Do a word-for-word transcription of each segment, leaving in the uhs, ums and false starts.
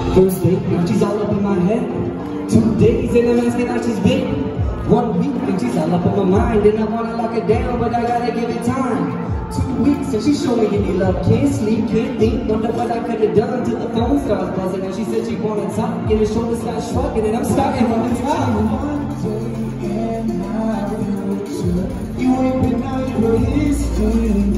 First date, now she's all up in my head. Two days and I'm asking how she's been. One week and she's all up in my mind. And I wanna lock it down, but I gotta give it time. Two weeks and she showed me any love. Can't sleep, can't think. Wonder what I could've done till the phone starts buzzing. And she said she wanna talk, and her shoulders start shrugging. And I'm starting on the top. One day in my future, you ain't been out your history.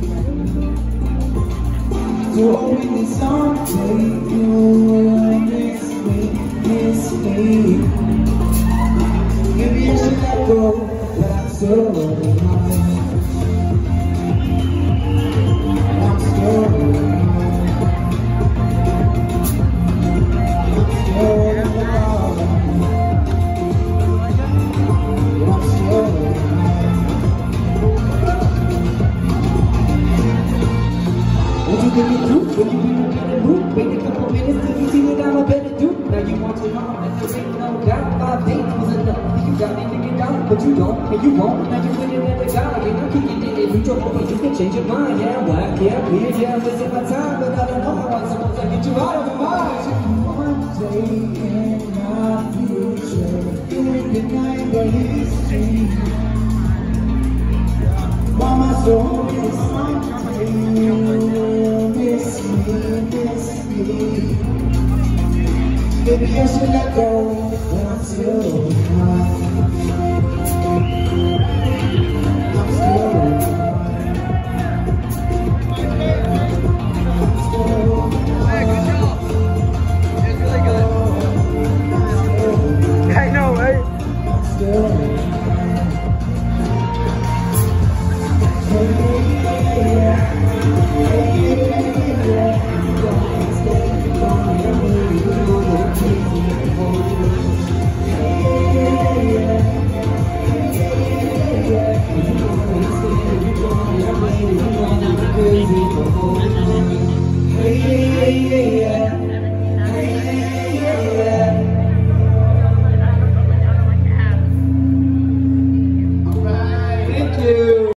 So only someday you will miss me, miss me. Maybe I should let go, but I'm still alive. I'm still alive. I'm still alive. I'm still alive. What you think you do? When you people get a move, wait a couple minutes till you see what I'm about to do. Now you want to know that there ain't no doubt. Five days was enough. You got me figured out, but you don't, and you won't. Now you're with another guy, and I can get it in neutral, but you can change your mind. Yeah, whack, yeah, weird, yeah, I'm wasting my time, but I don't know how I'm supposed to get you out of my mind. One day in my future, you ain't denying the history. Mama, so it's someday you will miss me, miss me. Maybe I should let go, but I'm still alive.